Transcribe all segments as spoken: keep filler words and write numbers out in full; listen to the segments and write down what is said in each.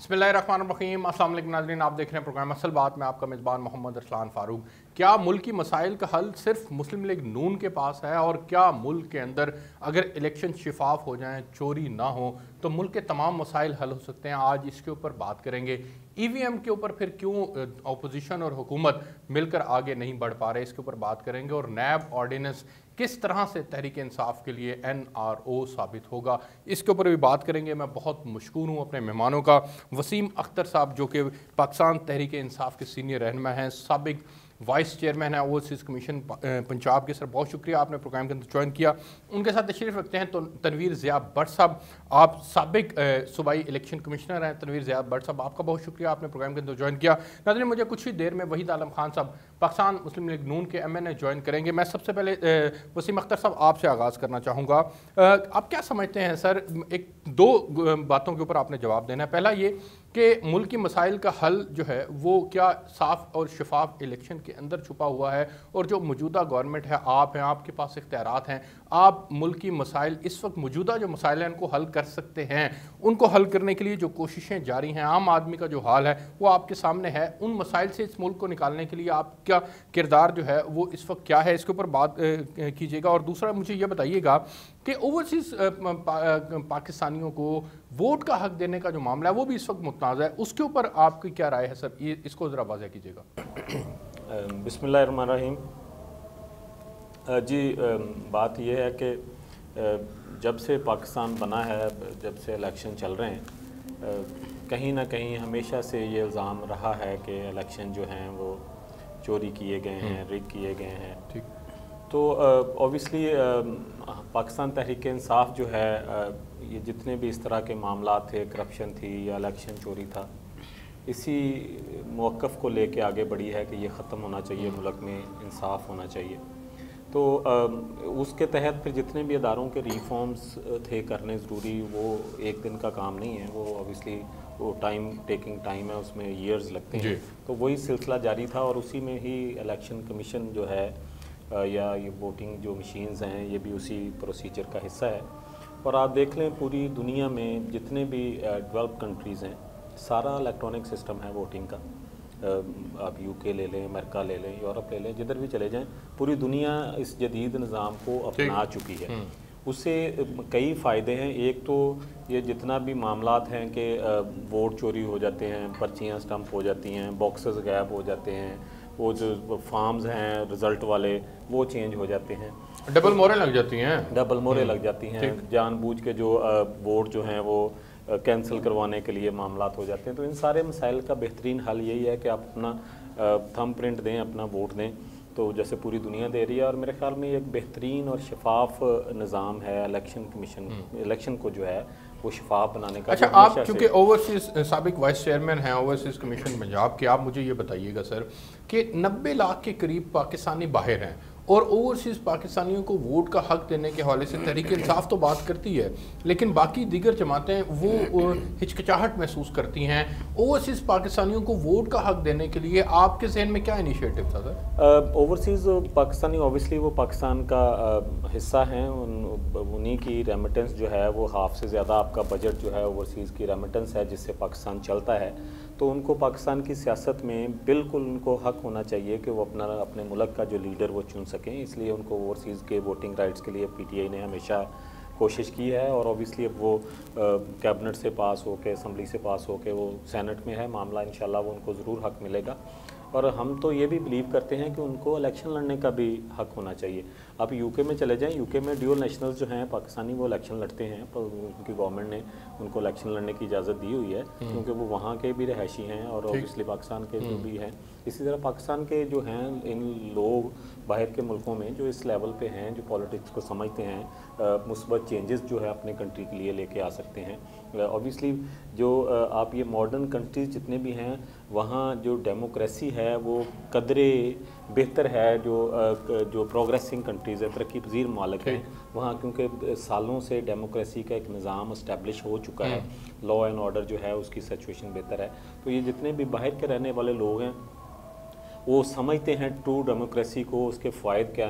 बिस्मिल्लाहिर्रहमानिर्रहीम। अस्सलाम वालेकुम नाज़रीन, आप देख रहे हैं प्रोग्राम असल बात में आपका मेज़बान मोहम्मद अरसलान फ़ारूक। क्या मुल्की मसाइल का हल सिर्फ मुस्लिम लीग नून के पास है? और क्या मुल्क के अंदर अगर इलेक्शन शिफाफ हो जाएं, चोरी ना हो, तो मुल्क के तमाम मसाइल हल हो सकते हैं? आज इसके ऊपर बात करेंगे। ई वी एम के ऊपर फिर क्यों अपोजिशन और हुकूमत मिलकर आगे नहीं बढ़ पा रहे, इसके ऊपर बात करेंगे। और नैब ऑर्डिनेंस किस तरह से तहरीक इंसाफ के लिए एन आर ओ साबित होगा, इसके ऊपर भी बात करेंगे। मैं बहुत मशकूर हूँ अपने मेहमानों का। वसीम अख्तर साहब जो कि पाकिस्तान तहरीक इंसाफ के सीनियर रहनुमा हैं, साबिक वाइस चेयरमैन है ओवरसीज़ कमीशन पंजाब के। सर बहुत शुक्रिया आपने प्रोग्राम के अंदर ज्वाइन किया। उनके साथ तशरीफ़ रखते हैं तो तनवीर ज़िया भट्ट साहब, आप साबिक सूबाई इलेक्शन कमिश्नर हैं। तनवीर ज़िया भट्ट साहब आपका बहुत शुक्रिया, आपने प्रोग्राम के अंदर ज्वाइन किया। नाज़रीन मुझे कुछ ही देर में वहीद आलम खान साहब पाकिस्तान मुस्लिम लीग नून के एम एन ए ज्वाइन करेंगे। मैं सबसे पहले वसीम अख्तर साहब आपसे आगाज़ करना चाहूँगा। आप क्या समझते हैं सर, एक दो बातों के ऊपर आपने जवाब देना है। पहला ये कि मुल्क की मसाइल का हल जो है वो क्या साफ और शफाफ इलेक्शन के अंदर छुपा हुआ है? और जो मौजूदा गवर्नमेंट है, आप हैं, आपके पास इख्तियारात हैं, आप मुल्क की मसाइल इस वक्त मौजूदा जो मसाइल हैं उनको हल कर सकते हैं? उनको हल करने के लिए जो कोशिशें जारी हैं, आम आदमी का जो हाल है वो आपके सामने है। उन मसाइल से इस मुल्क को निकालने के लिए आपका किरदार जो है वो इस वक्त क्या है, इसके ऊपर बात कीजिएगा। और दूसरा मुझे ये बताइएगा कि ओवरसीज़ पाकिस्तानियों को वोट का हक देने का जो मामला है वो भी इस वक्त मुतनाज़ है, उसके ऊपर आपकी क्या राय है सर? ये इसको ज़रा वाज़ह कीजिएगा। बिस्मिल्लाहिर्रहमानिर्रहीम। जी, बात यह है कि जब से पाकिस्तान बना है, जब से इलेक्शन चल रहे हैं, कहीं ना कहीं हमेशा से ये इल्ज़ाम रहा है कि इलेक्शन जो हैं वो चोरी किए गए हैं, रिग किए गए हैं। ठीक। तो ऑब्वियसली पाकिस्तान तहरीक इंसाफ जो है, ये जितने भी इस तरह के मामला थे, करप्शन थी या इलेक्शन चोरी था, इसी मौक़िफ़ को लेके आगे बढ़ी है कि ये ख़त्म होना चाहिए, मुल्क में इंसाफ होना चाहिए। तो उसके तहत फिर जितने भी अदारों के रिफॉर्म्स थे करने ज़रूरी, वो एक दिन का काम नहीं है, वो ऑब्वियसली वो टाइम टेकिंग टाइम है, उसमें ईयर्स लगते हैं। तो वही सिलसिला जारी था और उसी में ही इलेक्शन कमीशन जो है या ये वोटिंग जो मशीन्स हैं, ये भी उसी प्रोसीजर का हिस्सा है। और आप देख लें पूरी दुनिया में जितने भी डेवलप कंट्रीज़ हैं, सारा इलेक्ट्रॉनिक सिस्टम है वोटिंग का। आप यूके ले लें, अमेरिका ले लें, यूरोप ले लें, जिधर भी चले जाएं, पूरी दुनिया इस जदीद निज़ाम को अपना चुकी है। उससे कई फ़ायदे हैं। एक तो ये जितना भी मामलात हैं कि वोट चोरी हो जाते हैं, पर्चियाँ स्टम्प हो जाती हैं, बॉक्सेस गायब हो जाते हैं, वो जो फार्म्स हैं रिज़ल्ट वाले वो चेंज हो जाते हैं, डबल मोहरें लग जाती हैं डबल मोहरें लग जाती हैं जानबूझ के जो वोट जो हैं वो कैंसिल करवाने के लिए मामलात हो जाते हैं। तो इन सारे मसाइल का बेहतरीन हल यही है कि आप अपना थंब प्रिंट दें, अपना वोट दें, तो जैसे पूरी दुनिया दे रही है। और मेरे ख्याल में एक बेहतरीन और शफाफ निज़ाम है इलेक्शन कमीशन, इलेक्शन को जो है वो शफाफ बनाने का। अच्छा, आप चूँकि ओवरसीज़ साबिक वाइस चेयरमैन हैं ओवरसीज़ कमीशन पंजाब के, आप मुझे ये बताइएगा सर कि नब्बे लाख के करीब पाकिस्तानी बाहर हैं और ओवरसीज़ पाकिस्तानियों को वोट का हक देने के हवाले से तहरीक इंसाफ तो बात करती है, लेकिन बाकी दीगर जमातें वो हिचकिचाहट महसूस करती हैं। ओवरसीज़ पाकिस्तानियों को वोट का हक देने के लिए आपके जहन में क्या इनिशिएटिव था सर? ओवरसीज़ पाकिस्तानी ऑब्वियसली वो पाकिस्तान का uh, हिस्सा हैं, उन उन्हीं की रेमिटेंस जो है वो हाफ से ज़्यादा आपका बजट जो है ओवरसीज़ की रेमिटेंस है जिससे पाकिस्तान चलता है। तो उनको पाकिस्तान की सियासत में बिल्कुल उनको हक होना चाहिए कि वो अपना अपने मुल्क का जो लीडर वो चुन सकें। इसलिए उनको ओवरसीज़ के वोटिंग राइट्स के लिए पीटीआई ने हमेशा कोशिश की है। और ऑब्वियसली अब वो कैबिनेट से पास हो के, असम्बली से पास हो के वो सेनेट में है मामला, इंशाल्लाह वो उनको ज़रूर हक मिलेगा। और हम तो ये भी बिलीव करते हैं कि उनको इलेक्शन लड़ने का भी हक होना चाहिए। आप यूके में चले जाएं, यूके में ड्यूअल नेशनल्स जो हैं पाकिस्तानी वो इलेक्शन लड़ते हैं, पर उनकी गवर्नमेंट ने उनको इलेक्शन लड़ने की इजाज़त दी हुई है क्योंकि वो वहाँ के भी रहायशी हैं और ऑब्वियसली पाकिस्तान के जो भी हैं। इसी तरह पाकिस्तान के जो हैं इन लोग बाहर के मुल्कों में जो इस लेवल पे हैं, जो पॉलिटिक्स को समझते हैं, मुस्बत चेंजेस जो है अपने कंट्री के लिए लेके आ सकते हैं। ऑब्वियसली जो आप ये मॉडर्न कंट्रीज़ जितने भी हैं वहाँ जो डेमोक्रेसी है वो कदरे बेहतर है, जो जो प्रोग्रेसिंग कंट्रीज़ है, तरक्की पजीर मालिक हैं वहाँ, क्योंकि सालों से डेमोक्रेसी का एक निज़ाम इस्टेब्लिश हो चुका है, लॉ एंड ऑर्डर जो है उसकी सिचुएशन बेहतर है। तो ये जितने भी बाहर के रहने वाले लोग हैं वो समझते हैं ट्रू डेमोक्रेसी को, उसके फ़ायदे क्या हैं,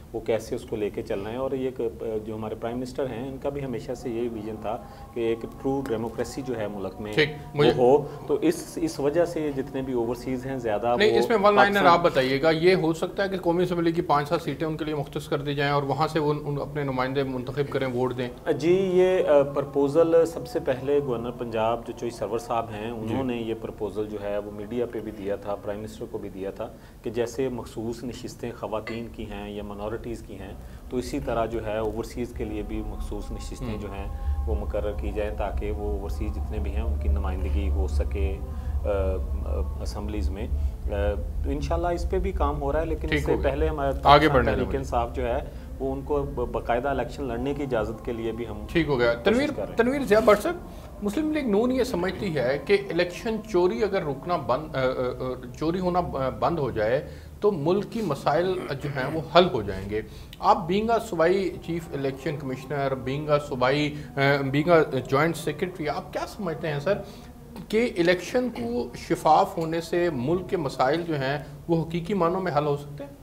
वो कैसे उसको लेके चल रहे हैं। और ये जो हमारे प्राइम मिनिस्टर हैं इनका भी हमेशा से यही विजन था कि एक ट्रू डेमोक्रेसी जो है मुल्क में वो हो। तो इस इस वजह से जितने भी ओवरसीज हैं ज़्यादा नहीं, इसमें वन लाइनर आप बताइएगा, ये हो सकता है कि कौमी असम्बली की पाँच सात सीटें उनके लिए मुख्तस कर दी जाएँ और वहाँ से वो उन अपने नुमाइंदे मुंतखब करें, वोट दें? जी, ये प्रपोज़ल सबसे पहले गवर्नर पंजाब जो चोई सरवर साहब हैं उन्होंने ये प्रपोज़ल जो है वो मीडिया पे भी दिया था, प्राइम मिनिस्टर को भी दिया था कि जैसे मखसूस नशिस्तें ख़वातीन की हैं या माइनॉरिटीज़ की हैं, तो इसी तरह जो है ओवरसीज़ के लिए भी मखसूस नशिस्तें जो हैं वो मुकर्रर की जाएँ ताकि वो ओवरसीज़ जितने भी हैं उनकी नुमाइंदगी हो सके असम्बलीज़ में। तो इंशाल्लाह इस पे भी काम हो रहा है, लेकिन इससे पहले हमारे आगे बढ़ने तहरीक इंसाफ जो है वो उनको बाकायदा इलेक्शन लड़ने की इजाज़त के लिए भी हम ठीक हो गया। तनवीर तनवीर ज़िया भट्ट साहब, मुस्लिम लीग नून ये समझती है कि इलेक्शन चोरी अगर रुकना बंद चोरी होना बंद हो जाए तो मुल्क की मसाइल जो हैं वो हल हो जाएंगे। आप बीइंग अ सूबाई chief election commissioner, being a सूबाई बीइंग अ जॉइंट सेक्रेटरी, आप क्या समझते हैं सर कि इलेक्शन को शिफाफ होने से मुल्क के मसाइल जो हैं वो हकीकी मानों में हल हो सकते हैं?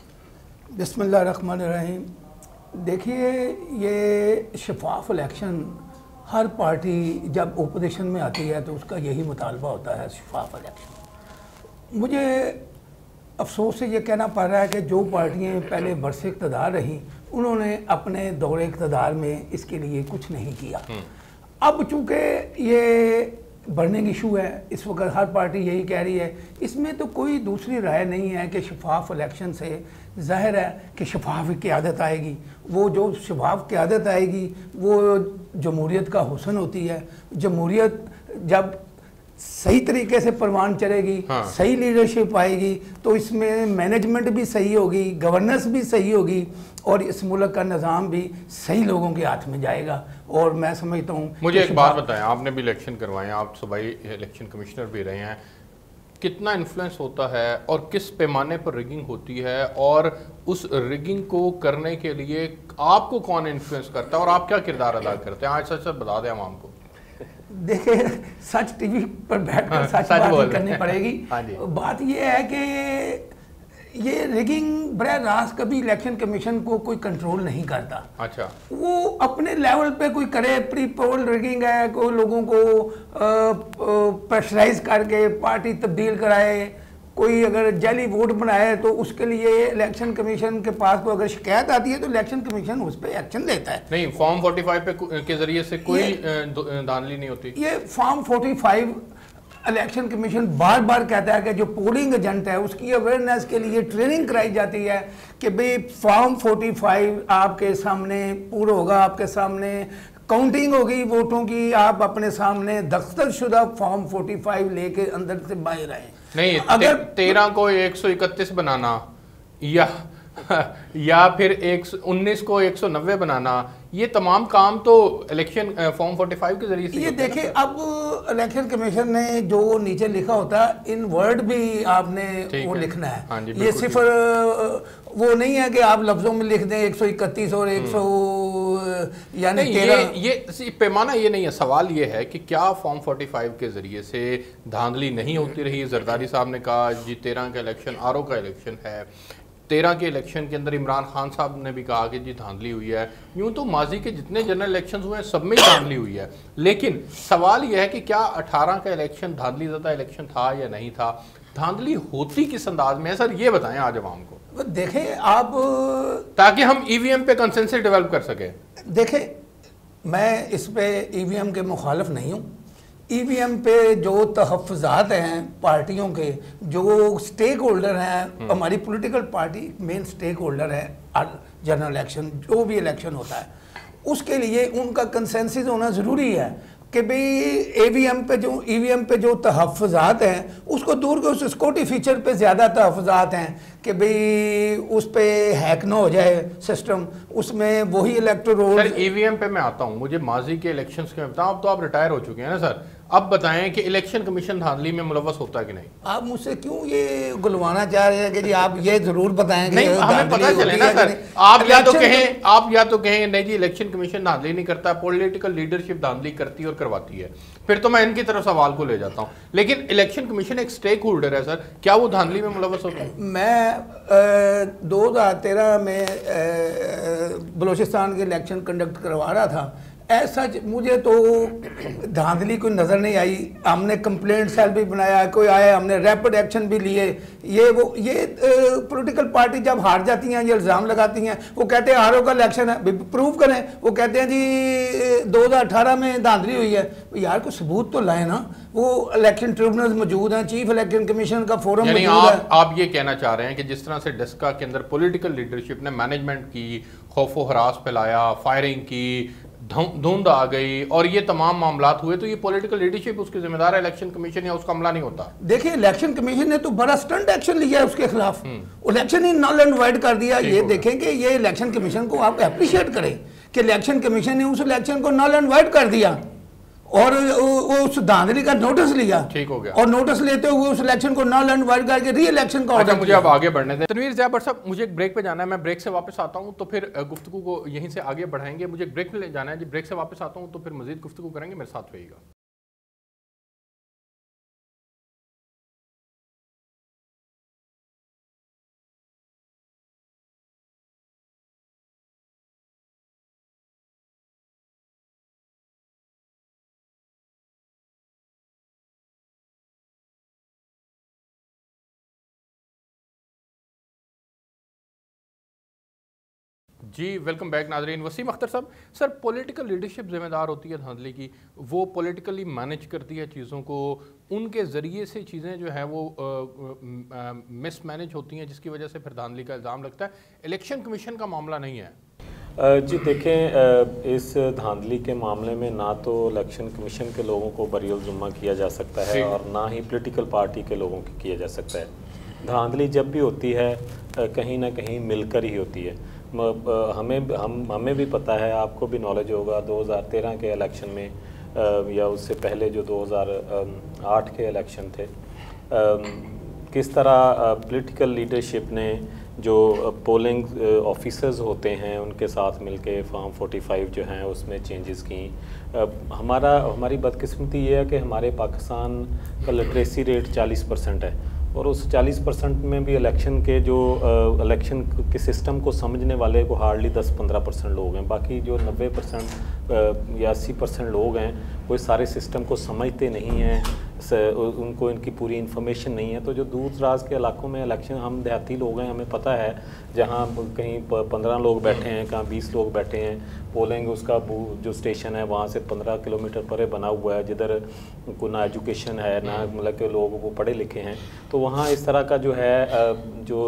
बिस्मिल्लाहिर्रहमानिर्रहीम। देखिए, ये शफाफ इलेक्शन हर पार्टी जब ओपोजिशन में आती है तो उसका यही मुतालबा होता है, शफाफ इलेक्शन। मुझे अफसोस से ये कहना पड़ रहा है कि जो पार्टियां पहले बरसे इक़्तिदार रहीं उन्होंने अपने दौरे इक़्तिदार में इसके लिए कुछ नहीं किया। अब चूँकि ये बर्निंग इशू है, इस वक्त हर पार्टी यही कह रही है, इसमें तो कोई दूसरी राय नहीं है कि शफाफ इलेक्शन से ज़ाहिर है कि शफाफ क़यादत आएगी। वो जो शफाफ क़यादत आएगी वो जमहूरियत का हुस्न होती है। जमहूरियत जब सही तरीके से परवान चलेगी, हाँ। सही लीडरशिप आएगी तो इसमें मैनेजमेंट भी सही होगी, गवर्नेंस भी सही होगी और इस मुल्क का निज़ाम भी सही लोगों के हाथ में जाएगा। और मैं समझता हूँ, मुझे एक बात बताएं, आपने भी इलेक्शन करवाए हैं, आप सूबाई इलेक्शन कमिश्नर भी रहे हैं, कितना इन्फ्लुएंस होता है और किस पैमाने पर रिगिंग होती है, और उस रिगिंग को करने के लिए आपको कौन इन्फ्लुएंस करता है और आप क्या किरदार अदा करते हैं? आज सच सच बता दें आवाम को। देखिए, सच टीवी पर बैठकर हाँ, सच, सच बात करनी पड़ेगी। हाँ, बात यह है कि ये रिगिंग बराह रास्त कभी इलेक्शन कमीशन को कोई कंट्रोल नहीं करता। अच्छा, वो अपने लेवल पे कोई करे, प्री पोल रिगिंग है, कोई लोगों को प्रेशराइज करके पार्टी तब्दील कराए, कोई अगर जाली वोट बनाए तो उसके लिए इलेक्शन कमीशन के पास को अगर शिकायत आती है तो इलेक्शन कमीशन उस पर एक्शन लेता है। नहीं, फॉर्म पैंतालीस पे के जरिए से कोई धांधली नहीं होती। ये फॉर्म पैंतालीस इलेक्शन कमीशन बार बार कहता है कि जो पोलिंग एजेंट है उसकी अवेयरनेस के लिए ट्रेनिंग कराई जाती है कि भाई फॉर्म पैंतालीस आपके सामने पूरा होगा, आपके सामने काउंटिंग होगी वोटों की, आप अपने सामने दस्तखतशुदा फॉर्म पैंतालीस लेके अंदर से बाहर आए। नहीं, अगर तेरह को एक सौ इकतीस बनाना या या फिर एक उन्नीस को एक सौ नब्बे बनाना, ये तमाम काम तो इलेक्शन फॉर्म पैंतालीस के जरिए से। ये देखिए, अब इलेक्शन कमीशन ने जो नीचे लिखा होता है इन वर्ड भी आपने वो है। लिखना है। हाँ, ये सिर्फ वो नहीं है कि आप लफ्जों में लिख दें एक सौ इकतीस और एक सौ यानी ये, ये पैमाना ये नहीं है। सवाल ये है कि क्या फॉर्म पैंतालीस के जरिए से धांधली नहीं होती रही? जरदारी साहब ने कहा जी तेरह का इलेक्शन आर ओ का इलेक्शन है, तेरह के इलेक्शन के अंदर इमरान खान साहब ने भी कहा कि जी धांधली हुई है। यूं तो माजी के जितने जनरल इलेक्शंस हुए हैं सब में ही धांधली हुई है, लेकिन सवाल यह है कि क्या अठारह का इलेक्शन धांधली ज़्यादा इलेक्शन था या नहीं था? धांधली होती किस अंदाज में है सर, ये बताएं आज आवाम को। देखें आप, ताकि हम ईवीएम पे कंसेंसस डेवलप कर सके। देखें, मैं इस पे ईवीएम के मुखालिफ नहीं हूँ। ईवीएम पे जो तहफ़्फ़ुज़ात हैं पार्टियों के, जो स्टेक होल्डर हैं, हमारी political party main stakeholder है जनरल इलेक्शन, जो भी इलेक्शन होता है उसके लिए उनका कंसेंसस होना ज़रूरी है कि भाई ईवीएम पे जो ईवीएम पे जो तहफ़्फ़ुज़ात हैं उसको दूर के उस सिक्योरिटी फीचर पे ज़्यादा तहफ़्फ़ुज़ात हैं कि भाई उस पे हैक ना हो जाए सिस्टम, उसमें वही इलेक्टोरल। सर ईवीएम पे मैं आता हूँ, मुझे माजी के इलेक्शंस के बताऊँ, अब तो आप रिटायर हो चुके हैं ना सर, अब बताएं कि इलेक्शन कमीशन धांधली में मुलव्वस होता है कि नहीं? आप मुझसे क्यों ये गुलवाना चाह रहे हैं कि जी आप ये जरूर बताएं कि नहीं, हमें पता चले ना सर। आप या तो कहें आप या तो कहें नहीं जी इलेक्शन कमीशन धांधली नहीं करता, पॉलिटिकल लीडरशिप धांधली करती है और करवाती है, फिर तो मैं इनकी तरफ सवाल को ले जाता हूं। लेकिन इलेक्शन कमीशन एक स्टेक होल्डर है सर, क्या वो धांधली में मुलव्वस होता है? मैं दो हजार तेरह में बलूचिस्तान के इलेक्शन कंडक्ट करवा रहा था, ऐसा मुझे तो धांधली कोई नज़र नहीं आई। हमने कंप्लेंट सेल भी बनाया, कोई आया, हमने रैपिड एक्शन भी लिए। ये वो ये पॉलिटिकल पार्टी जब हार जाती हैं, ये इल्ज़ाम लगाती हैं, वो कहते हैं आर ओ का इलेक्शन है, प्रूव करें। वो कहते हैं जी दो हज़ार अठारह में धांधली हुई है। यार कोई सबूत तो लाए ना। वो इलेक्शन ट्रिब्यूनल मौजूद हैं, चीफ इलेक्शन कमीशन का फोरम मौजूद है। आप ये कहना चाह रहे हैं कि जिस तरह से डेस्का के अंदर पॉलिटिकल लीडरशिप ने मैनेजमेंट की, खौफो हरास फैलाया, फायरिंग की, धुंध आ गई और ये तमाम मामलात हुए, तो ये पॉलिटिकल लीडरशिप उसकी जिम्मेदार है, इलेक्शन कमीशन या उसका अमला नहीं होता? देखिए इलेक्शन कमीशन ने तो बड़ा स्टंट एक्शन लिया है उसके खिलाफ, इलेक्शन ही नल एंड वाइड कर दिया। ये देखें कि ये इलेक्शन कमीशन को आप एप्रिशिएट करें कि इलेक्शन कमीशन ने उस इलेक्शन को नल एंड वाइड कर दिया और वो उस धांधली का नोटिस लिया, ठीक हो गया, और नोटिस लेते हुए उस इलेक्शन को नल एंड वाइड करके री इलेक्शन का ऑर्डर। मुझे अब आगे बढ़ने दें। तनवीर ज़िया भट्ट साहब, मुझे एक ब्रेक पे जाना है, मैं ब्रेक से वापस आता हूं तो फिर गुफ्तगू को यहीं से आगे बढ़ाएंगे। मुझे एक ब्रेक पे ले जाना है जी, ब्रेक से वापस आता हूं तो फिर मजीद गुफ्तगू करेंगे, मेरे साथ रहिएगा। जी वेलकम बैक नाजरीन। वसीम अख्तर साहब, सर पॉलिटिकल लीडरशिप जिम्मेदार होती है धांधली की, वो पॉलिटिकली मैनेज करती है चीज़ों को, उनके ज़रिए से चीज़ें जो है वो मिस मैनेज होती हैं, जिसकी वजह से फिर धांधली का इल्ज़ाम लगता है। इलेक्शन कमीशन का मामला नहीं है। जी देखें, इस धांधली के मामले में ना तो इलेक्शन कमीशन के लोगों को बरीउल ज़िम्मा किया जा सकता है और ना ही पॉलिटिकल पार्टी के लोगों को किया जा सकता है। धांधली जब भी होती है कहीं ना कहीं मिलकर ही होती है। हमें हम हमें भी पता है, आपको भी नॉलेज होगा, दो हज़ार तेरह के इलेक्शन में या उससे पहले जो दो हज़ार आठ के इलेक्शन थे, किस तरह पॉलिटिकल लीडरशिप ने जो पोलिंग ऑफिसर्स होते हैं उनके साथ मिलके फॉर्म पैंतालीस जो हैं उसमें चेंजेस की। हमारा हमारी बदकिस्मती ये है कि हमारे पाकिस्तान का लिटरेसी रेट चालीस परसेंट है और उस चालीस परसेंट में भी इलेक्शन के जो इलेक्शन के सिस्टम को समझने वाले को हार्डली दस पंद्रह परसेंट लोग हैं। बाकी जो नब्बे परसेंट या अस्सी परसेंट लोग हैं वो सारे सिस्टम को समझते नहीं हैं, उनको इनकी पूरी इन्फॉर्मेशन नहीं है। तो जो दूर दराज के इलाकों में इलेक्शन, हम देहाती लोग हैं, हमें पता है जहाँ कहीं पंद्रह लोग बैठे हैं, कहाँ बीस लोग बैठे हैं, पोलिंग उसका जो स्टेशन है वहाँ से पंद्रह किलोमीटर परे बना हुआ है, जिधर को ना एजुकेशन है ना मतलब के लोग वो पढ़े लिखे हैं। तो वहाँ इस तरह का जो है जो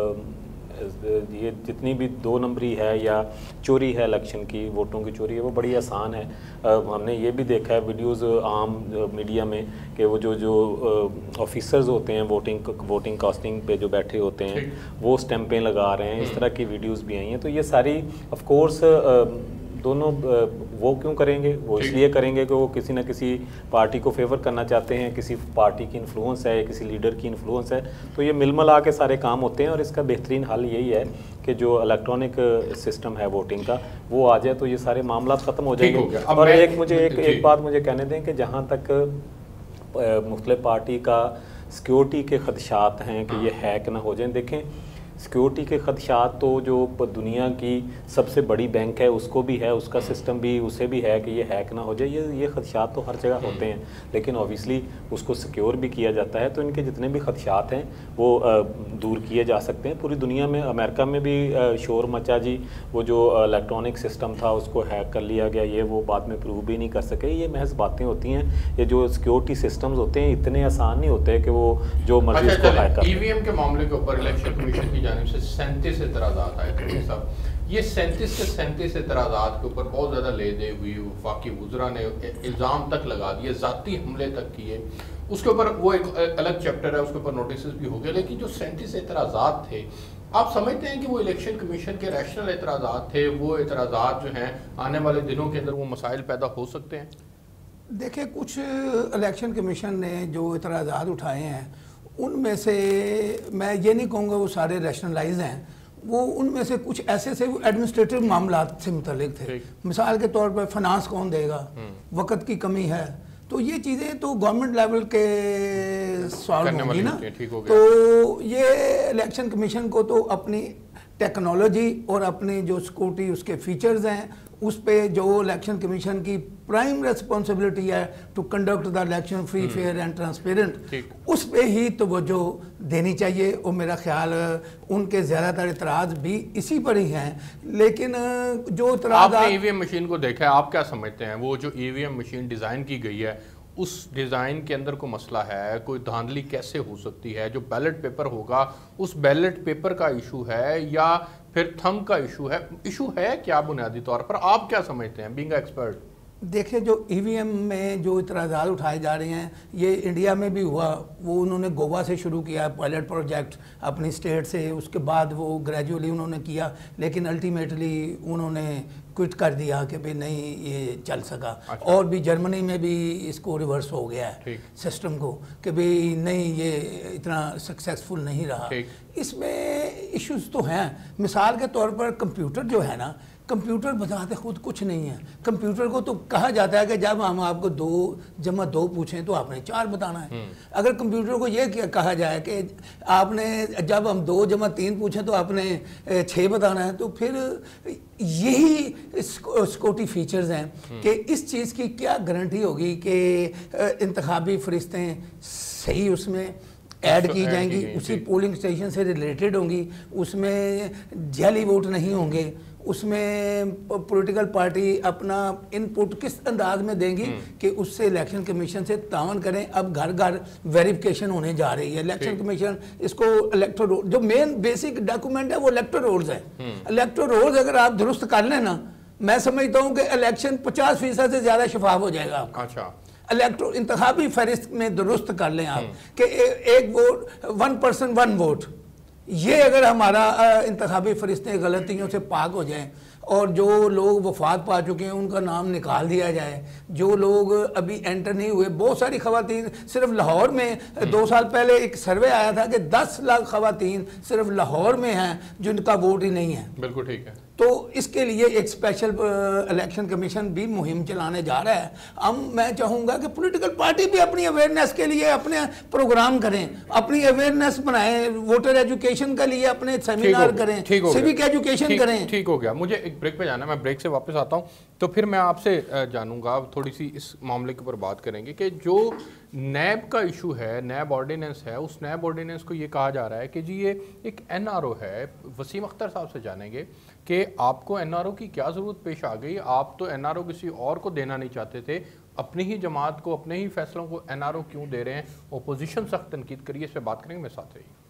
ये जितनी भी दो नंबरी है या चोरी है इलेक्शन की, वोटों की चोरी है, वो बड़ी आसान है। हमने ये भी देखा है वीडियोस आम मीडिया में कि वो जो जो ऑफिसर्स होते हैं वोटिंग वोटिंग कास्टिंग पे जो बैठे होते हैं वो स्टैंपें लगा रहे हैं, इस तरह की वीडियोस भी आई हैं। तो ये सारी ऑफ कोर्स दोनों वो क्यों करेंगे, वो इसलिए करेंगे कि वो किसी न किसी पार्टी को फेवर करना चाहते हैं, किसी पार्टी की इन्फ्लुएंस है, किसी लीडर की इन्फ्लुएंस है। तो ये मिल मिला के सारे काम होते हैं और इसका बेहतरीन हल यही है कि जो इलेक्ट्रॉनिक सिस्टम है वोटिंग का वो आ जाए तो ये सारे मामला ख़त्म हो जाएंगे। और एक मुझे एक एक बात मुझे कहने दें कि जहाँ तक मुख्तलिफ पार्टी का सिक्योरिटी के खदशात हैं कि ये हैक ना हो जाए, देखें सिक्योरिटी के खदशात तो जो दुनिया की सबसे बड़ी बैंक है उसको भी है, उसका सिस्टम भी उसे भी है कि ये हैक ना हो जाए। ये ये खदशात तो हर जगह होते हैं, लेकिन ऑब्वियसली उसको सिक्योर भी किया जाता है। तो इनके जितने भी खदशात हैं वो दूर किए जा सकते हैं। पूरी दुनिया में, अमेरिका में भी शोर मचा जी, वो जो इलेक्ट्रॉनिक सिस्टम था उसको हैक कर लिया गया, ये वो बाद में प्रूव भी नहीं कर सके। ये महज बातें होती हैं। ये जो सिक्योरिटी सिस्टम्स होते हैं इतने आसान नहीं होते कि वो जो मर्जी उसको हैक कर। ईवीएम के मामले के ऊपर इलेक्शन कमीशन की जानिब से सैंतीस एतराज़ात आए थे साहब, ये सैंतीस के सैंतीस एतराज़ात के ऊपर बहुत ज़्यादा ले दे हुई वफाकी वज़रा ने इल्ज़ाम तक लगा दिए, ज़ाती हमले तक किए। उसके ऊपर वो एक अलग चैप्टर है, उसके ऊपर नोटिस भी हो गया। लेकिन जो सैंतीस एतराज़ात थे, आप समझते हैं कि वो इलेक्शन कमीशन के रैशनल एतराज़ात थे? वो एतराज़ात जो हैं आने वाले दिनों के अंदर वो मसाइल पैदा हो सकते हैं? देखिए, कुछ इलेक्शन कमीशन ने जो इतराज़ात उठाए हैं उनमें से मैं ये नहीं कहूँगा वो सारे रैशनलाइज हैं, वो उनमें से कुछ ऐसे से एडमिनिस्ट्रेटिव मामला से मुतल्लिक थे। मिसाल के तौर पर फाइनेंस कौन देगा, वक़्त की कमी है, तो ये चीज़ें तो गवर्नमेंट लेवल के सॉल्व होंगी ना। तो ये इलेक्शन कमीशन को तो अपनी टेक्नोलॉजी और अपनी जो सिक्योरिटी उसके फीचर्स हैं उस पे जो इलेक्शन कमीशन की प्राइम रेस्पॉन्सिबिलिटी है to conduct the election free fair and transparent, उस पे ही तवज्जो देनी चाहिए। और मेरा ख्याल उनके ज़्यादातर इतराज़ भी इसी पर ही हैं। लेकिन जो इतराज़ आपने ईवीएम मशीन को देखा है, आप क्या समझते हैं वो जो ईवीएम मशीन डिज़ाइन की गई है उस डिज़ाइन के अंदर कोई मसला है, कोई धांधली कैसे हो सकती है? जो बैलेट पेपर होगा उस बैलेट पेपर का इशू है या फिर थंब का इशू है? इशू है क्या बुनियादी तौर पर, आप क्या समझते हैं बीइंग एक्सपर्ट? देखिए, जो ईवीएम में जो इतराज़ात उठाए जा रहे हैं ये इंडिया में भी हुआ। वो उन्होंने गोवा से शुरू किया पायलट प्रोजेक्ट अपनी स्टेट से, उसके बाद वो ग्रेजुअली उन्होंने किया, लेकिन अल्टीमेटली उन्होंने क्विट कर दिया कि भाई नहीं ये चल सका। अच्छा। और भी जर्मनी में भी इसको रिवर्स हो गया है सिस्टम को कि भाई नहीं ये इतना सक्सेसफुल नहीं रहा। इसमें इश्यूज तो हैं। मिसाल के तौर पर कंप्यूटर जो है ना, कंप्यूटर बताते खुद कुछ नहीं है। कंप्यूटर को तो कहा जाता है कि जब हम आपको दो जमा दो पूछें तो आपने चार बताना है। अगर कंप्यूटर को ये कहा जाए कि आपने जब हम दो जमा तीन पूछें तो आपने छः बताना है, तो फिर यही सिक्योरिटी फीचर्स हैं कि इस चीज़ की क्या गारंटी होगी कि इंतखाबी फरिश्तें सही उसमें ऐड की जाएंगी, उसी पोलिंग स्टेशन से रिलेटेड होंगी, उसमें जाली वोट नहीं होंगे, उसमें पॉलिटिकल पार्टी अपना इनपुट किस अंदाज में देंगी कि उससे इलेक्शन कमीशन से तावन करें। अब घर घर वेरिफिकेशन होने जा रही है। इलेक्शन कमीशन इसको इलेक्टोरल रोल, जो मेन बेसिक डॉक्यूमेंट है वो इलेक्टोरल रोल्स है। इलेक्टोरल रोल्स अगर आप दुरुस्त कर लें ना, मैं समझता हूँ कि इलेक्शन पचास फीसद से ज़्यादा शफाफ हो जाएगा आपका। अच्छा, इलेक्ट्रो इंतखाबी फहरिस्त में दुरुस्त कर लें आप कि एक vote one person one vote, ये अगर हमारा इंतखाबी फरिश्ते गलतियों से पाक हो जाएं और जो लोग वफात पा चुके हैं उनका नाम निकाल दिया जाए, जो लोग अभी एंटर नहीं हुए, बहुत सारी खवातीन सिर्फ लाहौर में दो साल पहले एक सर्वे आया था कि दस लाख खवातीन सिर्फ लाहौर में हैं जिनका वोट ही नहीं है। बिल्कुल ठीक है। तो इसके लिए एक स्पेशल इलेक्शन कमीशन भी मुहिम चलाने जा रहा है। हम मैं चाहूँगा कि पॉलिटिकल पार्टी भी अपनी अवेयरनेस के लिए अपने प्रोग्राम करें, अपनी अवेयरनेस बनाएं, वोटर एजुकेशन के लिए अपने सेमिनार करें, सिविक एजुकेशन करें। ठीक हो गया, मुझे एक ब्रेक पे जाना है, मैं ब्रेक से वापस आता हूँ तो फिर मैं आपसे जानूंगा, थोड़ी सी इस मामले के ऊपर बात करेंगे कि जो नैब का इशू है, नैब ऑर्डिनेंस है, उस नैब ऑर्डिनेंस को ये कहा जा रहा है कि जी ये एक एनआरओ है। वसीम अख्तर साहब से जानेंगे कि आपको एनआरओ की क्या ज़रूरत पेश आ गई? आप तो एनआरओ किसी और को देना नहीं चाहते थे, अपनी ही जमात को, अपने ही फैसलों को एनआरओ क्यों दे रहे हैं? ओपोजिशन सख्त तनकीद करिए, इस पर बात करेंगे, मेरे साथ रहिए।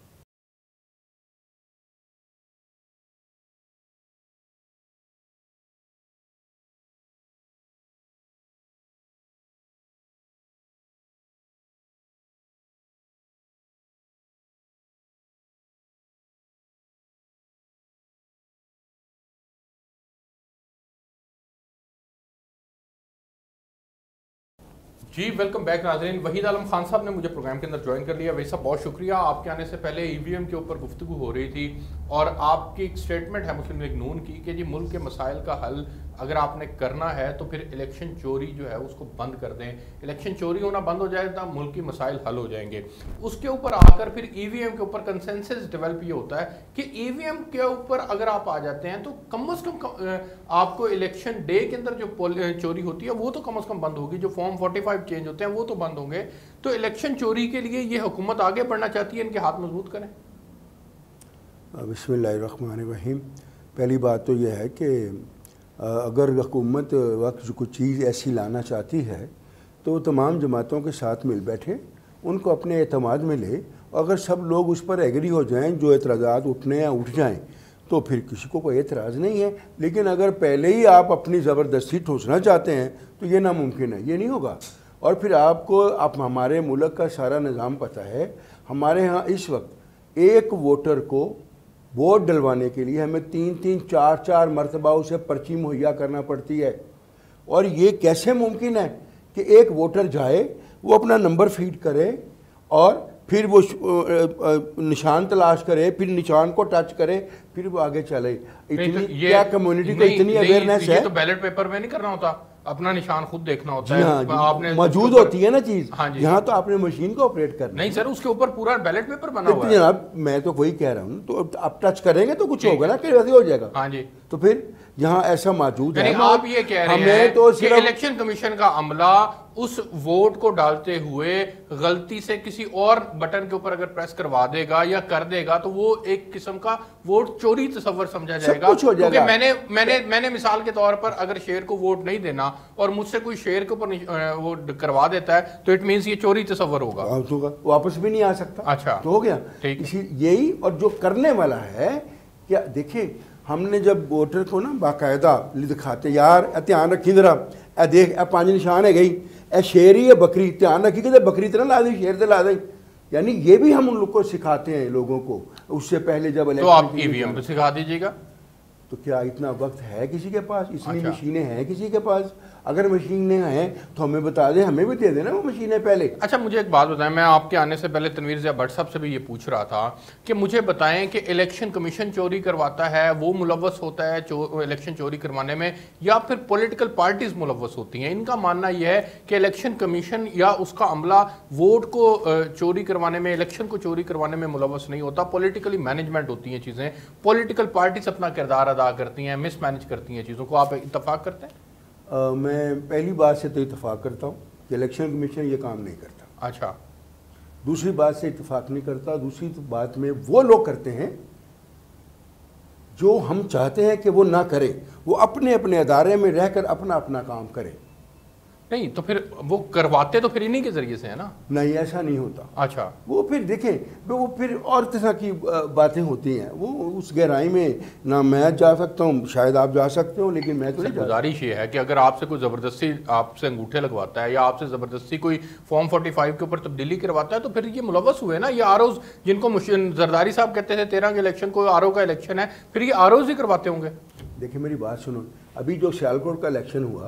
जी वेलकम बैक नाज़रीन। वहीद आलम खान साहब ने मुझे प्रोग्राम के अंदर ज्वाइन कर लिया। वही साहब बहुत शुक्रिया। आपके आने से पहले ईवीएम के ऊपर गुफ्तगू हो रही थी और आपकी एक स्टेटमेंट है मुस्लिम लीग नून की कि जी मुल्क के मसाइल का हल अगर आपने करना है तो फिर इलेक्शन चोरी जो है उसको बंद कर दें। इलेक्शन चोरी होना बंद हो जाए तो मुल्क की मसाइल हल हो जाएंगे। उसके ऊपर आकर फिर ईवीएम के ऊपर कंसेंसस डेवलप ये होता है कि ईवीएम के ऊपर अगर आप आ जाते हैं तो कम अज़ कम आपको इलेक्शन डे के अंदर जो चोरी होती है वो तो कम अज़ कम बंद होगी, जो फॉर्म फोर्टी फाइव चेंज होते हैं वो तो बंद होंगे। तो इलेक्शन चोरी के लिए ये हुकूमत आगे बढ़ना चाहती है, इनके हाथ मजबूत करें। बिस्मिल्लाहिर्रहमानिर्रहीम। पहली बात तो यह है कि अगर हुकूमत वक्त कोई चीज़ ऐसी लाना चाहती है तो तमाम जमातों के साथ मिल बैठे, उनको अपने एतमाद में ले, अगर सब लोग उस पर एग्री हो जाएं, जो एतराज़ात उठने या उठ जाएं, तो फिर किसी को कोई एतराज़ नहीं है। लेकिन अगर पहले ही आप अपनी ज़बरदस्ती ठोसना चाहते हैं तो ये नामुमकिन है, ये नहीं होगा। और फिर आपको आप हमारे मुल्क का सारा निज़ाम पता है। हमारे यहाँ इस वक्त एक वोटर को वोट डलवाने के लिए हमें तीन तीन चार चार मरतबा उसे पर्ची मुहैया करना पड़ती है। और ये कैसे मुमकिन है कि एक वोटर जाए, वो अपना नंबर फीड करे और फिर वो निशान तलाश करे, फिर निशान को टच करे, फिर वो आगे चले। इतनी तो ये, क्या कम्युनिटी को इतनी अवेयरनेस है? तो बैलेट पेपर में नहीं करना होता, अपना निशान खुद देखना होता है। हाँ, आपने मौजूद होती है ना चीज। हाँ जी, यहाँ तो आपने मशीन को ऑपरेट करना नहीं सर, उसके ऊपर पूरा बैलेट पेपर बना हुआ है। जनाब मैं तो वही कह रहा हूँ, तो आप टच करेंगे तो कुछ होगा ना, कि वैसे हो जाएगा। हाँ जी, तो फिर यहाँ ऐसा मौजूद है। आप ये कह रहे हैं तो कि इलेक्शन कमीशन का अमला उस वोट को डालते हुए गलती से किसी और बटन के ऊपर अगर प्रेस करवा देगा या कर देगा तो वो एक किस्म का वोट चोरी तस्वर समझा जाएगा। क्योंकि मैंने मैंने मैंने मिसाल के तौर पर अगर शेर को वोट नहीं देना और मुझसे कोई शेर के ऊपर वो करवा देता है तो इट मींस ये चोरी तस्वर होगा, वापस भी नहीं आ सकता। अच्छा, तो हो गया। इसी यही, और जो करने वाला है क्या, देखिए हमने जब वोटर को ना बाकायदा दिखाते, यार ध्यान रखी जरा, ए देख ए पांच निशान है गई, ए शेर ही है बकरी, ध्यान रखी कि बकरी तो ना ला दी, शेर तो ला दी। यानी ये भी हम उन लोग को सिखाते हैं लोगों को। उससे पहले जब तो आप ईवीएम पे सिखा दीजिएगा। तो क्या इतना वक्त है किसी के पास? इतनी अच्छा। मशीनें हैं किसी के पास? अगर मशीनें हैं तो हमें बता दें, हमें भी दे देना वो मशीनें पहले। अच्छा, मुझे एक बात बताएं, मैं आपके आने से पहले तनवीर ज़िया भट्ट साहब से भी ये पूछ रहा था कि मुझे बताएं कि इलेक्शन कमीशन चोरी करवाता है, वो मुलव्वस होता है चो, इलेक्शन चोरी करवाने में, या फिर पॉलिटिकल पार्टीज मुलव्वस होती हैं? इनका मानना यह है कि इलेक्शन कमीशन या उसका अमला वोट को चोरी करवाने में, इलेक्शन को चोरी करवाने में मुलव्वस नहीं होता, पॉलिटिकली मैनेजमेंट होती हैं चीज़ें, पॉलिटिकल पार्टीज अपना किरदार अदा करती हैं, मिसमैनेज करती हैं चीज़ों को। आप इत्तफाक करते हैं? आ, मैं पहली बात से तो इत्तेफाक करता हूँ कि इलेक्शन कमीशन ये काम नहीं करता। अच्छा। दूसरी बात से इत्तेफाक नहीं करता। दूसरी बात में वो लोग करते हैं जो हम चाहते हैं कि वो ना करें, वो अपने अपने अदारे में रहकर अपना अपना काम करें। नहीं तो फिर वो करवाते तो फिर इन्हीं के जरिए से है ना? नहीं, ऐसा नहीं होता। अच्छा। वो फिर देखें, वो फिर और तरह की बातें होती हैं, वो उस गहराई में ना मैं जा सकता हूँ, शायद आप जा सकते हो, लेकिन मैं तो नहीं। गुजारिश ये है कि अगर आपसे कोई ज़बरदस्ती आपसे अंगूठे लगवाता है या आपसे ज़बरदस्ती कोई फॉर्म फोर्टी फाइव के ऊपर तब्दीली करवाता है तो फिर ये मुलव्वस हुए ना। ये आरोज जिनको जरदारी साहब कहते थे तेरह के इलेक्शन को आर ओ का इलेक्शन है, फिर ये आरोज ही करवाते होंगे। देखिए मेरी बात सुनो, अभी जो सियालकोट का इलेक्शन हुआ,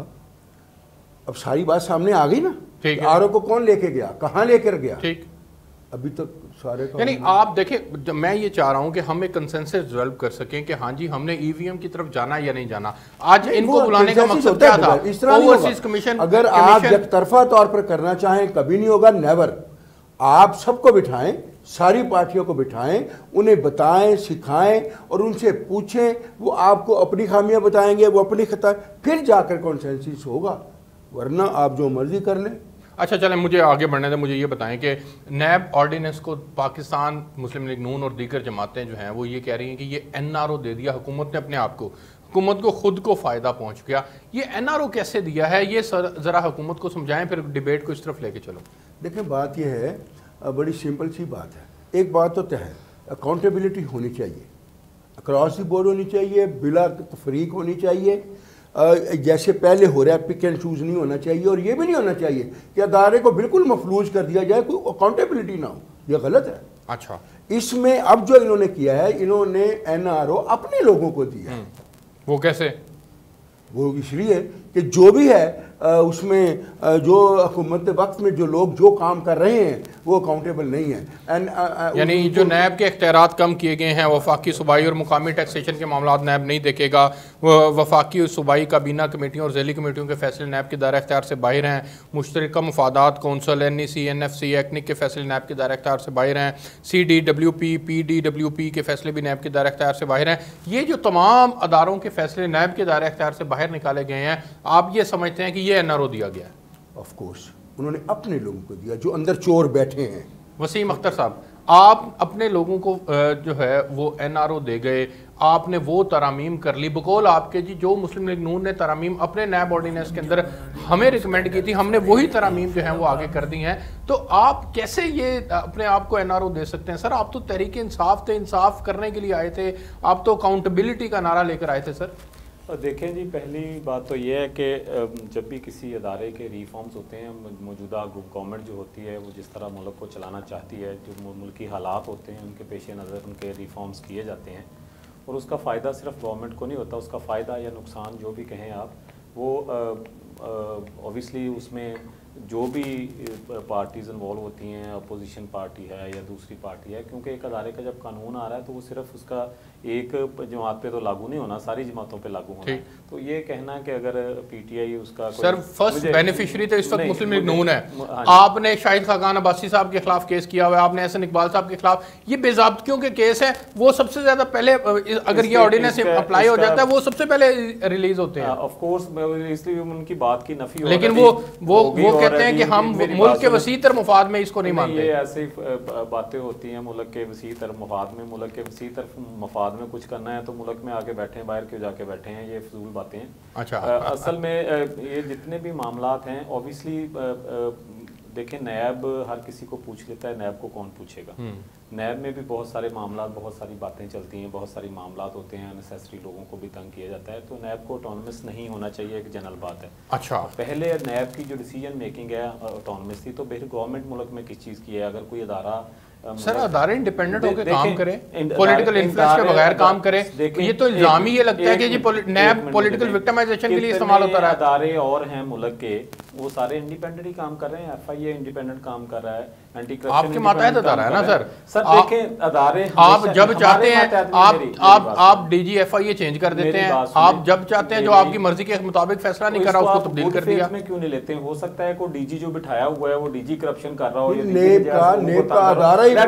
अब सारी बात सामने आ गई ना। ठीक है। आरओ को कौन लेके गया, कहाँ लेकर गया? ठीक। अभी तक सारे यानी आप देखें, मैं ये चाह रहा हूं कि हम एक कंसेंसस डेवलप कर सकें कि हाँ जी हमने ईवीएम की तरफ जाना या नहीं जाना। आज इनको बुलाने का मकसद क्या था? इस तरह ओवरसीज कमीशन अगर आप एक तरफा तौर पर करना चाहें, कभी नहीं होगा, नेवर। आप सबको बिठाएं, सारी पार्टियों को बिठाएं, उन्हें बताएं, सिखाएं और उनसे पूछें। वो आपको अपनी खामियां बताएंगे, वो अपनी खता, फिर जाकर कॉन्सेंसस होगा, वरना आप जो मर्जी कर लें। अच्छा चलें, मुझे आगे बढ़ने दें। मुझे ये बताएं कि नैब ऑर्डिनेंस को पाकिस्तान मुस्लिम लीग नून और दीगर जमातें जो हैं वो ये कह रही हैं कि ये एन आर ओ दे दिया हुकूमत ने अपने आप को, हुकूमत को खुद को फ़ायदा पहुंच गया। ये एन आर ओ कैसे दिया है, ये ज़रा हुकूमत को समझाएं, फिर डिबेट को इस तरफ लेके चलो। देखें बात यह है, बड़ी सिंपल सी बात है। एक बात तो तय है, अकाउंटेबिलिटी होनी चाहिए, अक्रॉस द बोर्ड होनी चाहिए, बिला तफरीक होनी चाहिए। जैसे पहले हो रहा है, पिक एंड चूज नहीं होना चाहिए। और ये भी नहीं होना चाहिए कि अदारे को बिल्कुल मफलूज कर दिया जाए, कोई अकाउंटेबिलिटी ना हो, ये गलत है। अच्छा, इसमें अब जो इन्होंने किया है, इन्होंने एन आर ओ अपने लोगों को दिया है। वो कैसे? वो इसलिए कि जो भी है उसमें जो हुकूमत वक्त में जो लोग जो काम कर रहे हैं वो अकाउंटेबल नहीं है। एंड यानी जो नैब के इख्तियारात कम किए गए हैं, वफाकी सूबाई और मुकामी टैक्सेशन के मामला नैब नहीं देखेगा, वफाकी सूबाई काबीना कमेटियों और ज़ैली कमेटियों के फैसले नैब के दायरा इख्तियार से बाहर हैं, मुश्तरका मफादात council, N E C, N F C, एक्निक के फैसले नैब के दायरा इख्तियार से बाहर हैं, C D W P, P D W P के फैसले भी नैब के दायरा इख्तियार से बाहर हैं। ये जो तमाम अदारों के फैसले नैब के दायरा इख्तियार से बाहर निकाले गए हैं, आप ये समझते हैं कि ये एन आर ओ दिया गया है? ऑफ कोर्स उन्होंने अपने लोगों को दिया जो अंदर चोर बैठे हैं। वसीम अख्तर साहब, आप अपने लोगों को जो है वो एन आर ओ दे गए, आपने वो तरामीम कर ली बकौल आपके जी, जो मुस्लिम लीग नून ने तरामीम अपने नैब ऑर्डिनेंस के अंदर हमें रिकमेंड की थी, हमने वही तरामीम जो है वो आगे कर दी हैं। तो आप कैसे ये अपने आप को एन आर ओ दे सकते हैं? सर आप तो तहरीक इंसाफ थे, इंसाफ करने के लिए आए थे, आप तो अकाउंटेबिलिटी का नारा लेकर आए थे सर। और देखें जी, पहली बात तो ये है कि जब भी किसी अदारे के रिफॉर्म्स होते हैं, मौजूदा गवर्नमेंट जो होती है वो जिस तरह मुल्क को चलाना चाहती है, जो मुल्की हालात होते हैं उनके पेश नज़र उनके रिफॉर्म्स किए जाते हैं और उसका फ़ायदा सिर्फ गवर्नमेंट को नहीं होता, उसका फ़ायदा या नुकसान जो भी कहें आप, वो ऑब्वियसली उसमें जो भी पार्टीज़ इन्वॉल्व होती हैं, अपोजिशन पार्टी है या दूसरी पार्टी है, क्योंकि एक अदारे का जब कानून आ रहा है तो वो सिर्फ उसका एक जमात पे तो लागू नहीं होना, सारी जमातों पे लागू होना है। तो ये कहना कि अगर पीटीआई उसका सर फर्स्ट बेनिफिशियरी तो इस वक्त मुस्लिम लीग नून है। आपने शाहिद खाकान अब्बासी साहब के खिलाफ केस किया हुआ है, आपने एहसन इकबाल साहब के खिलाफ, ये बेज़ाब्तियों के केस हैं, वो सबसे ज्यादा पहले अगर ये ऑर्डिनेंस अप्लाई हो जाता है वो सबसे पहले रिलीज होते हैं। ऑफ कोर्स इसलिए उनकी बात की नफी, लेकिन वो वो वो कहते हैं कि हम मुल्क के वसीतर मुफाद में इसको नहीं मानते। ये ऐसी बातें होती हैं, मुल्क के वसीतर मुफाद में, मुल्क के वसीतर मुफाद में कुछ करना है तो मुल्क में आके बैठे हैं, बाहर क्यों जाके बैठे हैं, ये फजूल बातें हैं। अच्छा, असल में ये जितने भी मामलात हैं ऑब्वियसली देखें, नैब हर किसी को पूछ लेता है, नैब को कौन पूछेगा। नैब में भी बहुत सारे मामलात, बहुत सारी बातें चलती हैं, बहुत सारी मामलात होते हैं, अननेसेसरी लोगों को भी तंग किया जाता है, तो नैब को ऑटोनमस नहीं होना चाहिए, एक जनरल बात है। अच्छा, पहले नैब की जो डिसीजन मेकिंग है ऑटोनमस थी, तो फिर गवर्नमेंट मुल्क में किस चीज़ की है, अगर कोई अदारा सर अदारे इंडिपेंडेंट होकर काम करे, पॉलिटिकल इन्फ्लुएंस के बगैर काम करे, ये तो इल्जाम ही ये लगता है कि जी नैब पॉलिटिकल विक्टिमाइजेशन के लिए इस्तेमाल होता रहा है। अदारे और हैं मुल्क के, वो सारे इंडिपेंडेंट ही काम कर रहे हैं, एफआईए इंडिपेंडेंट काम कर रहा है, एंटी करप्शन आपके मातहत अदारा है ना सर। सर देखें अदारे, आप जब चाहते हैं आप आप आप डीजी एफआईए चेंज कर देते हैं, आप जब चाहते हैं जो आपकी मर्जी के मुताबिक फैसला नहीं कर रहा उसको तब्दील कर दिया। में क्यों नहीं लेते? हो सकता है कोई डीजी जो बिठाया हुआ है वो डीजी करप्शन कर रहा हो, नेब का नेब का अदारा ही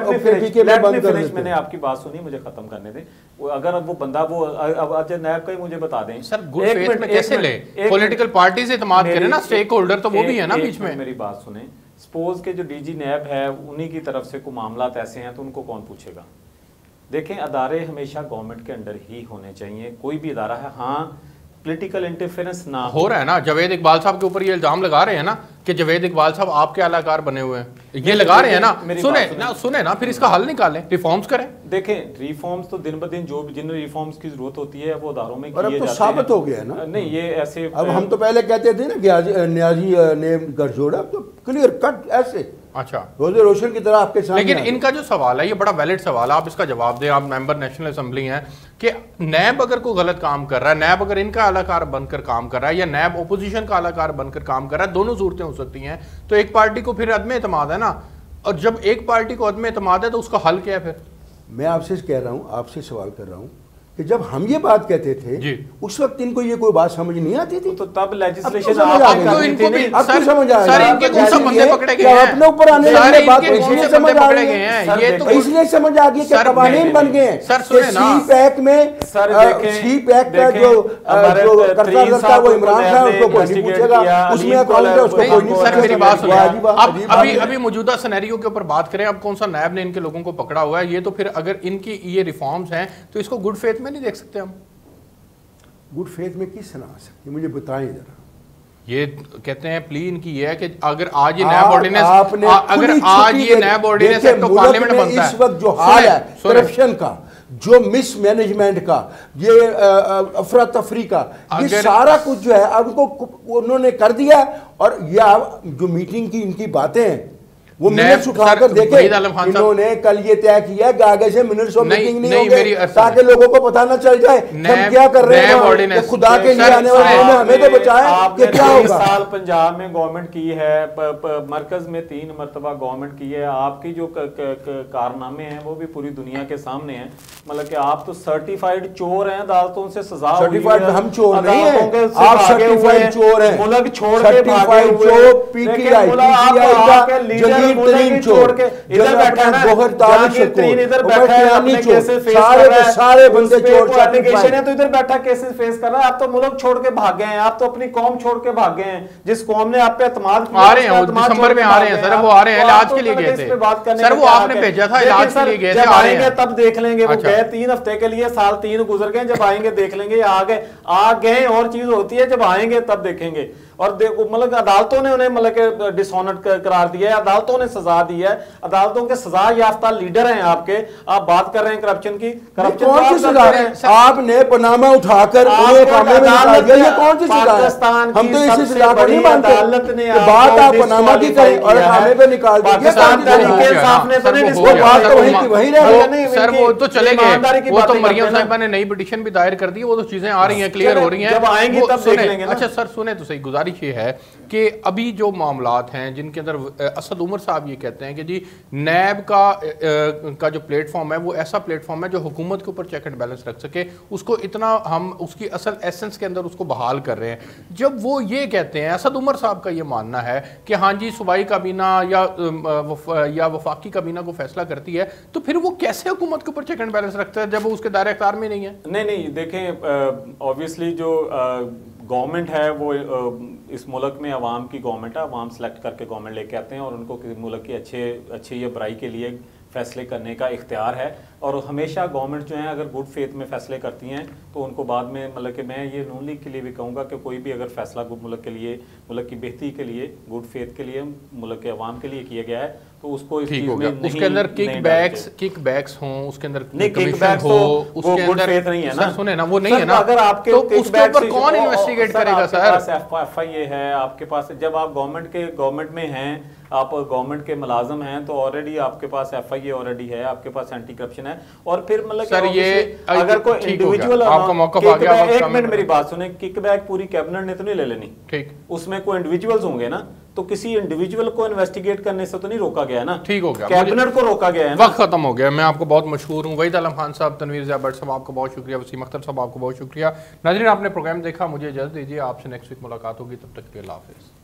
बंद कर देते। मैंने आपकी बात सुनी, मुझे खत्म करने दें। अगर वो बंदा वो अब नैब का ही मुझे बता दें सर, गुड फेथ में कैसे ले? पॉलिटिकल पार्टी से इत्मीनान करे ना, स्टेक होल्डर तो वो भी है ना बीच में। मेरी बात सुने, सपोज के जो डीजी नैब है उन्हीं की तरफ से कोई मामलात ऐसे हैं तो उनको कौन पूछेगा? देखें अदारे हमेशा गवर्नमेंट के अंडर ही होने चाहिए, कोई भी अदारा है। हाँ, पॉलिटिकल इंटरफेरेंस ना हो रहा है ना, जावेद इकबाल साहब के ऊपर ये इल्जाम लगा रहे हैं ना कि जावेद इकबाल साहब आपके आलाकार बने हुए हैं, ये लगा रहे हैं ना। सुने ना सुने ना फिर इसका हल निकालें, रिफॉर्म्स करें। देखें रिफॉर्म्स तो दिन ब दिन जो जिन रिफॉर्म्स की जरूरत होती है वो अदारों में किए जाते हैं। साबित हो गया ना, नहीं ये ऐसे। अब हम तो पहले कहते थे ना न्याजी ने गठजोड़ा, तो क्लियर कट ऐसे अच्छा रोजे रोशन की तरह आपके सामने। लेकिन इनका जो सवाल है ये बड़ा वैलिड सवाल है, आप इसका जवाब दें। आप मेंबर नेशनल असेंबली हैं कि नैब अगर कोई गलत काम कर रहा है, नैब अगर इनका अलाकार बनकर काम कर रहा है या नैब ओपोजिशन का अलाकार बनकर काम कर रहा है, दोनों सूरतें हो सकती हैं। तो एक पार्टी को फिर अदम एतमाद है ना, और जब एक पार्टी को अदम एतमाद है तो उसका हल क्या है फिर? मैं आपसे कह रहा हूँ, आपसे सवाल कर रहा हूँ कि जब हम ये बात कहते थे जी, उस वक्त इनको ये कोई बात समझ नहीं आती थी, तो तब लेजिस्लेशन समझ आ गई। अब तो समझ आ सर इनके कौन सा बंदे पकड़े गए हैं? अपने ऊपर आने वाली बात इसलिए समझ आ गई है, ये तो इसलिए समझ आ गई कि कवानीन बन गए हैं। सर सुने ना, सी पैक में सी पैक का जो जो करता करता वो इमरान खान उसको कोई नहीं पूछेगा, उसमें अकाउंट है उसको कोई नहीं। सर मेरी बात सुनिए, अब अभी अभी मौजूदा सिनेरियो के ऊपर बात करें, अब कौन सा नैब ने इनके लोगों को पकड़ा हुआ है, ये तो फिर अगर इनकी ये रिफॉर्म्स हैं तो इसको गुड फेथ में नहीं देख सकते हम। गुड फेथ में किस तरह आ सकती है, मुझे बताएं जरा। ये कहते हैं प्ली इनकी ये है कि अगर आज ये नैब ऑर्डिनेंस अगर आज ये नैब ऑर्डिनेंस तो पार्लियामेंट बनता है। इस वक्त जो हाल है करप्शन का, जो मिसमैनेजमेंट का, ये अफरा तफरी का, ये सारा कुछ जो है अब उनको उन्होंने कर दिया। और ये जो मीटिंग की इनकी बातें हैं वो मिनट्स उठाकर देखे, इन्होंने कल ये तय किया कि आगे से मिनट्स ऑफ मीटिंग नहीं होंगे ताकि लोगों को पता ना चल जाए हम क्या कर रहे हैं। खुदा के लिए आने वाले में हमें तो बचाएं कि क्या होगा। साल पंजाब में गवर्नमेंट की है, मरकज में तीन मरतबा गवर्नमेंट की है, आपकी जो कारनामे हैं वो भी पूरी दुनिया के सामने हैं। मतलब कि आप तो सर्टिफाइड चोर हैं, अदालतों से सजा सर्टिफाइड हम चोर नहीं हैं, आप सर्टिफाइड चोर हैं, मुल्क छोड़ के भागे हुए पीटीआई का तरीन छोड़ के इधर बैठा है, इधर बैठा है, अपने केसेस फेस कर रहा है, सारे बंदे चोर एप्लीकेशन है तो इधर बैठा केसेस फेस कर रहा है। आप तो मुल्क छोड़ के भाग गए हैं, आप तो अपनी कौम छोड़ के भाग गए हैं, जिस कौम ने आप पे एतमाद किया। आ रहे हैं दिसंबर में आ रहे हैं सर, वो आ रहे हैं इलाज के लिए गए थे सर, वो आपने भेजा था इलाज के लिए गए थे। जब आएंगे तब देख लेंगे, वो गए तीन हफ्ते के लिए, साल तीन गुजर गए, जब आएंगे देख लेंगे। आ गए आ गए और चीज होती है, जब आएंगे तब देखेंगे। और मतलब अदालतों ने उन्हें मतलब डिसऑनर्ड करार दिया है, अदालतों ने सजा दी है, अदालतों के सजा याफ्ता लीडर हैं आपके। आप बात कर रहे हैं करप्शन की, करप्शन कौन सी सजा है? आपने पनामा उठाकर उन्हें कामे में निकाल दिया, ये कौन सी सजा है? हम तो इसी सजा को नहीं मानते। अदालत ने बात आप पनामा की करें और कामे पे निकाल दिया, पाकिस्तान तहरीक इंसाफ ने तो नहीं, वो बात तो वही की वही रह सर, वो तो चले गए, वो तो मरियम साहिबा ने नई पिटीशन भी दायर कर दी, वो तो चीजें आ रही हैं, क्लियर हो रही हैं, जब आएंगे तब देख लेंगे। अच्छा सर सुने तो सही, गुजारिश गुजारिश ये है कि अभी जो मामलात हैं जिनके अंदर असद उमर साहब ये कहते हैं कि जी नैब का का जो प्लेटफॉर्म है वो ऐसा प्लेटफॉर्म है जो हुकूमत के ऊपर चेक एंड बैलेंस रख सके, उसको इतना हम उसकी असल एसेंस के अंदर उसको बहाल कर रहे हैं। जब वो ये कहते हैं, असद उमर साहब का ये मानना है कि हाँ जी सूबाई काबीना या या वफाकी काबीना को फैसला करती है, तो फिर वो कैसे हुकूमत के ऊपर चेक एंड बैलेंस रखता है जब वो उसके दायरे इख्तियार में नहीं है? नहीं नहीं देखें, ऑब्वियसली जो गवर्नमेंट है वो इस मुल्क में अवाम की गवर्नमेंट है, अवाम सेलेक्ट करके गवर्नमेंट लेके आते हैं और उनको किसी मुल्क की अच्छे अच्छे या बुराई के लिए फैसले करने का इख्तियार है। और हमेशा गवर्नमेंट जो है अगर गुड फेथ में फैसले करती हैं तो उनको बाद में मतलब कि मैं ये नून लीग के लिए भी कहूँगा कि कोई भी अगर फैसला मुल्क के लिए, मुल्क की बेहतरी के लिए, गुड फेथ के लिए, मुल्क के अवाम के लिए किया गया है तो उसको इस चीज में नहीं, उसके अंदर किक बैक्स किक बैक्स हों, उसके अंदर नहीं किक बैक्स हो, उसके अंदर फेथ नहीं है ना, सुने ना वो नहीं है ना, अगर आपके तो उसके ऊपर कौन इन्वेस्टिगेट करेगा सर? एफ आई ए है आपके पास, जब आप गवर्नमेंट के गवर्नमेंट में हैं, आप गवर्नमेंट के मुलाजम हैं तो ऑलरेडी आपके पास एफ आई ए ऑलरेडी है, आपके पास एंटी करप्शन है। और फिर मतलब सर ये अगर कोई इंडिविजुअल, आपका मौका आ गया, एक मिनट मेरी बात सुने, किक बैक पूरी कैबिनेट ने तो नहीं ले लेनी, ठीक, उसमें कोई इंडिविजुअल्स होंगे ना, तो किसी इंडिविजुअल को इन्वेस्टिगेट करने से तो नहीं रोका गया ना, ठीक हो गया, कैबिनेट को रोका गया है ना। वक्त खत्म हो गया। मैं आपको बहुत मशहूर हूँ, वहीद आलम खान साहब, तनवीर ज़िया भट्ट साहब आपको बहुत शुक्रिया, वसीम अख्तर साहब आपको बहुत शुक्रिया। नाज़रीन आपने प्रोग्राम देखा, मुझे इजाज़त दीजिए, आपसे नेक्स्ट वीक मुलाकात होगी, तब तक के लिए अल्लाह हाफ़िज़।